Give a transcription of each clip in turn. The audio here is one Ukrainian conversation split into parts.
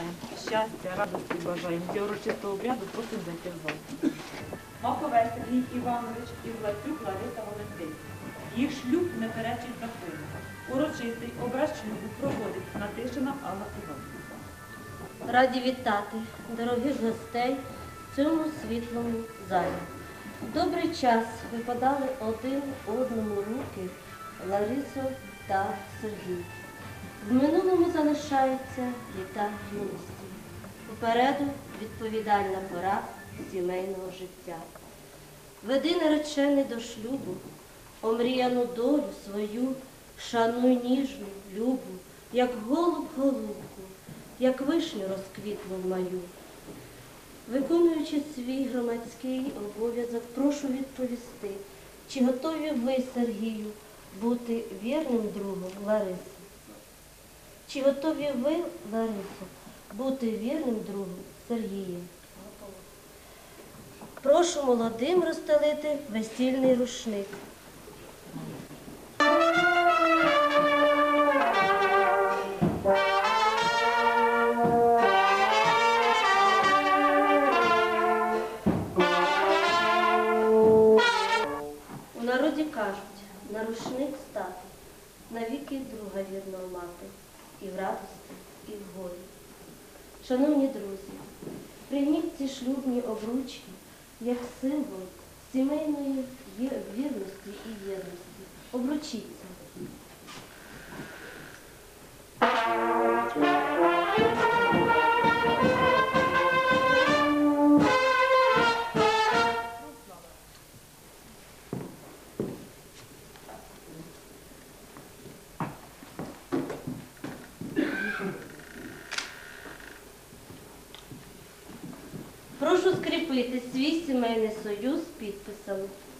вітаємо. Щастя, радості бажаємо. Для урочистого обряду просимо зайти в зал. Маковець Сергій Іванович і Власюк Лариса Валентинівна. Їх шлюб не перечить закону. Урочистий обряд шлюбу проводить Натишина Алла Іванівна. Раді вітати дорогих гостей в цьому світлому залі. В добрий час випадали один одному руки Ларисо та Сергій. В минулому залишаються літа юності. Попереду відповідальна пора сімейного життя. Веди наречений до шлюбу, омріяну долю свою, шануй ніжну, любу, як голуб голубку, як вишню розквітлу в маю. Виконуючи свій громадський обов'язок, прошу відповісти, чи готові ви, Сергію, бути вірним другом Лариси? Чи готові ви, Ларисо, бути вірним другом Сергія? Прошу молодим розстелити весільний рушник. У народі кажуть, на рушник стати, навіки друга вірного мати, і в радості, і в горі. Шановні друзі, прийміть ці шлюбні обручки як символ сімейної вірності і єдності. Обручіться. Прошу скріпити свій сімейний союз підписом.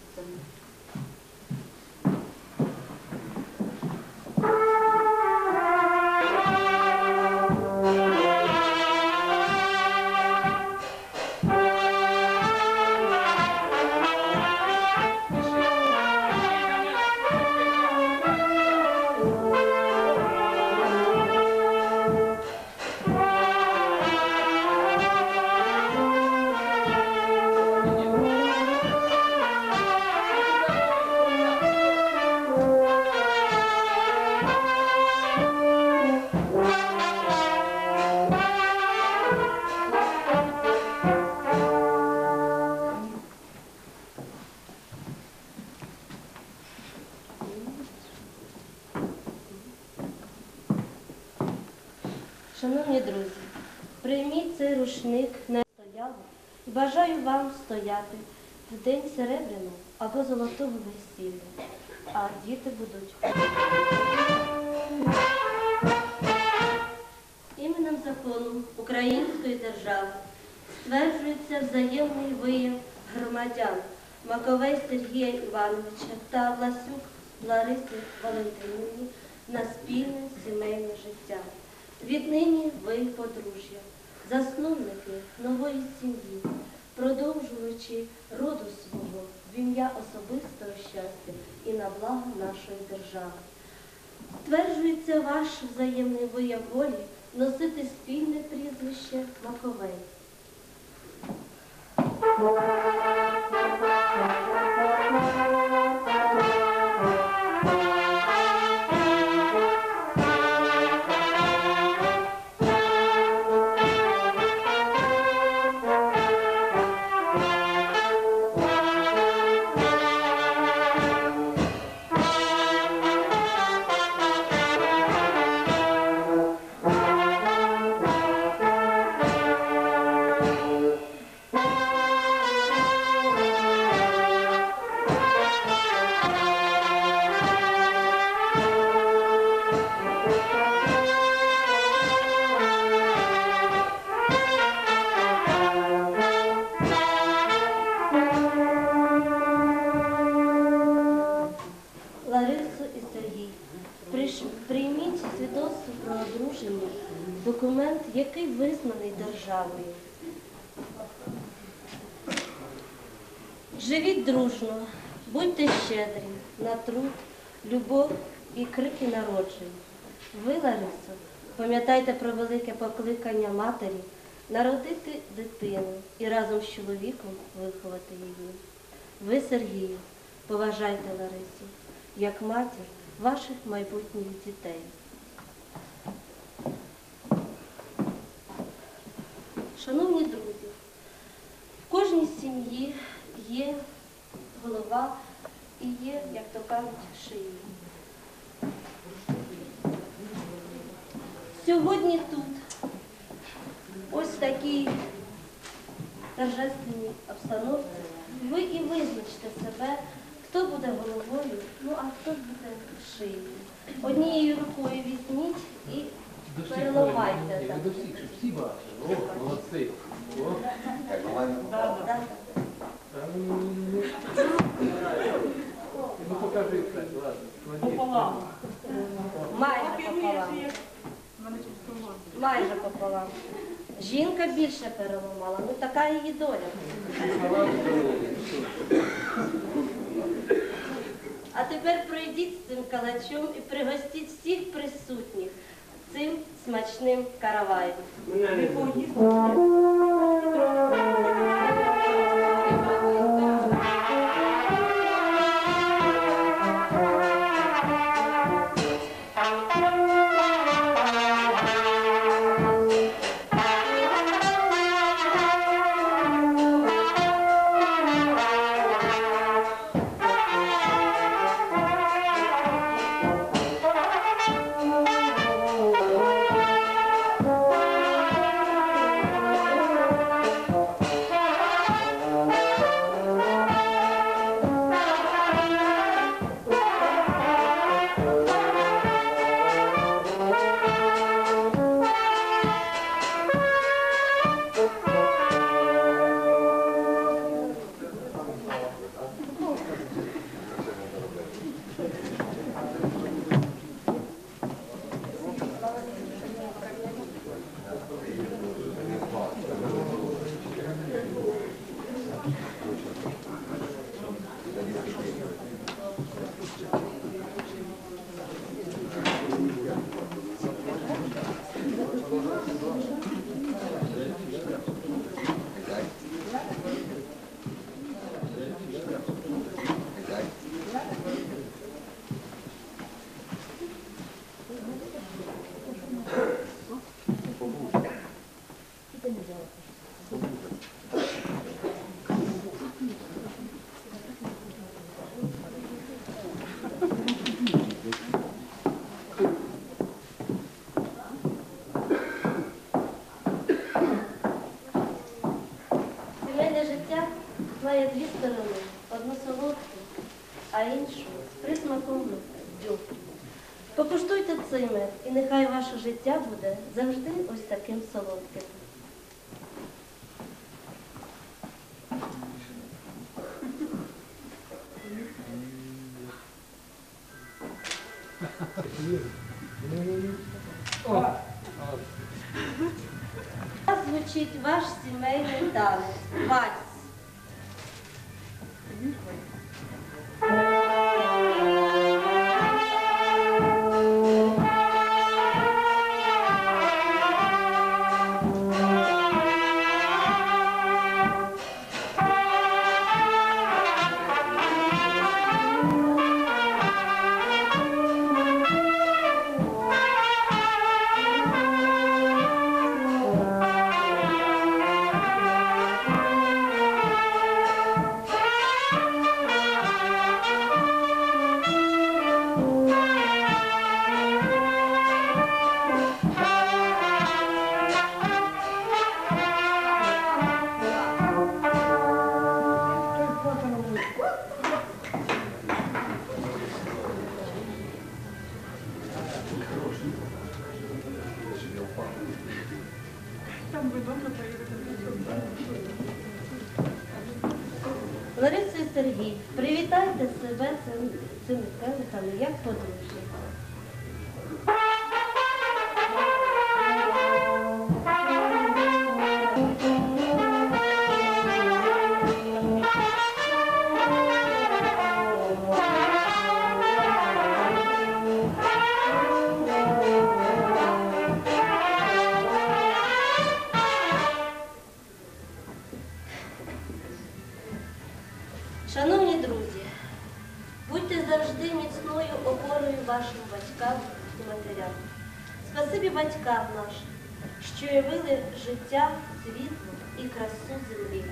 Шановні друзі, прийміть цей рушник на стоялу і бажаю вам стояти в день серебряного або золотого весілля, а діти будуть. Іменем закону Української держави стверджується взаємний вияв громадян Маковець Сергія Івановича та Власюк Лариси Валентинівни на спільне сімейне життя. Віднині ви подружжя, засновники нової сім'ї, продовжувачі роду свого в ім'я особистого щастя і на благо нашої держави. Стверджується ваш взаємний вияв волі носити спільне прізвище Маковець. Ларисо і Сергій, прийміть свідоцтво про одруження, документ, який визнаний державою. Живіть дружно, будьте щедрі на труд, любов і крики народжень. Ви, Ларисо, Пам'ятайте про велике покликання матері народити дитину і разом з чоловіком виховати її. Ви, Сергію, поважайте Ларису, як матір ваших майбутніх дітей. Шановні друзі, в кожній сім'ї є голова і є, як то кажуть, шия. Сьогодні тут, ось в такій торжественній обстановці, ви і визначте себе, хто буде головою, ну а хто буде шиєю. Однією рукою візьміть і переламайте. До всіх, щоб всі бачили. О, молодці. О. Да. Ну покажи все, ладно. Пополам. Майже пополам. Майже пополам. Жінка більше переламала, ну така її доля. А тепер пройдіть з цим калачом і пригостіть всіх присутніх цим смачним караваєм. Сімейне життя має дві сторони. Одну солодку, а іншу з присмаком меду. Покуштуйте цей мед, і нехай ваше життя буде завжди ось таким солодким. Зараз звучить ваш сімейний танець, вальс. Лариса і Сергій, привітайте себе цими келихами, як подружжя. життя. Спасибі батькам нашим, що явили життя, світло і красу землі.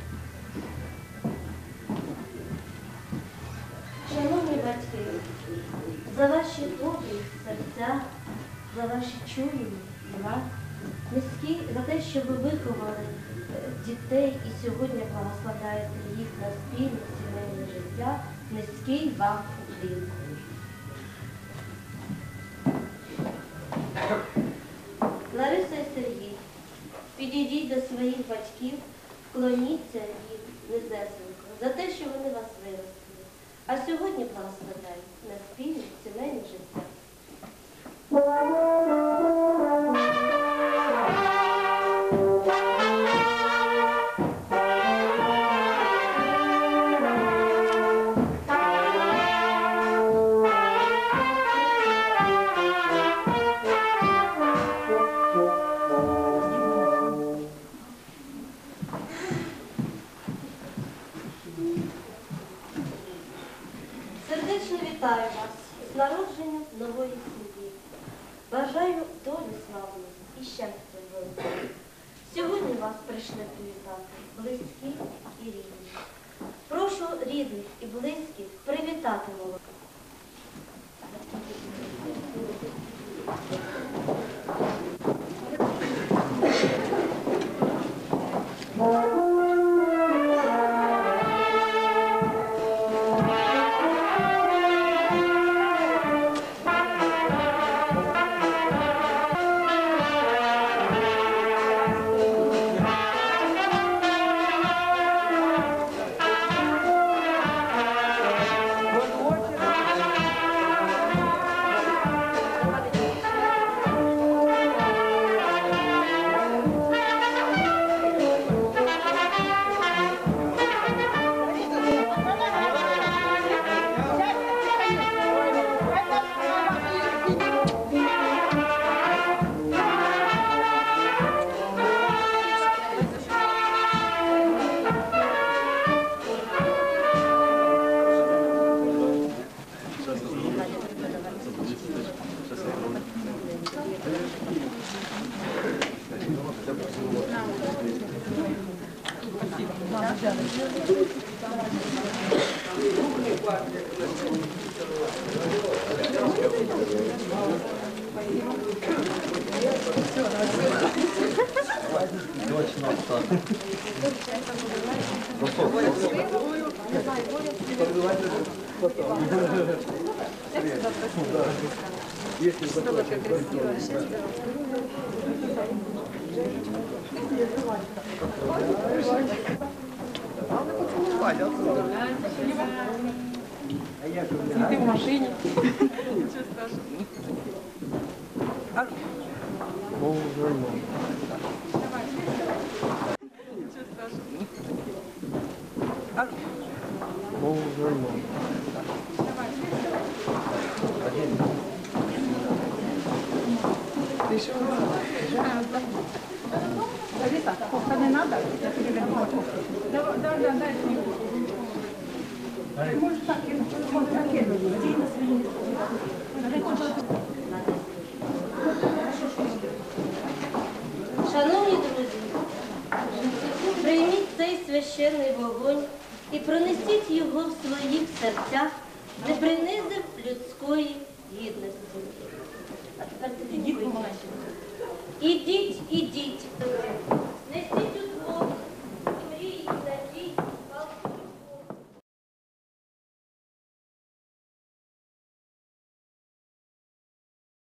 Шановні батьки, за ваші добрі серця, за ваші чуйні діла, низькі за те, що ви виховали дітей і сьогодні благословляєте їх на спільне сімейне життя, низький вам уклін. Лариса і Сергій, підійдіть до своїх батьків, вклоніться їм незесенько за те, що вони вас виростили, а сьогодні благословляють на спільне сімейне життя. Сердечно вітаю вас з народженням нової сім'ї. Бажаю долі славної і щастя великого. Сьогодні вас прийшли привітати близькі і рідні. Прошу рідних і близьких привітати молодих. Ты в машине. Алиса, кофта не надо? Я тебе верну. Да, дай мне. Ты можешь так, можешь накинуть. Шановні друзі, прийміть цей священний вогонь і пронесіть його в своїх серцях, не принизив людської гідності. А тепер ідіть помагайте. Ідіть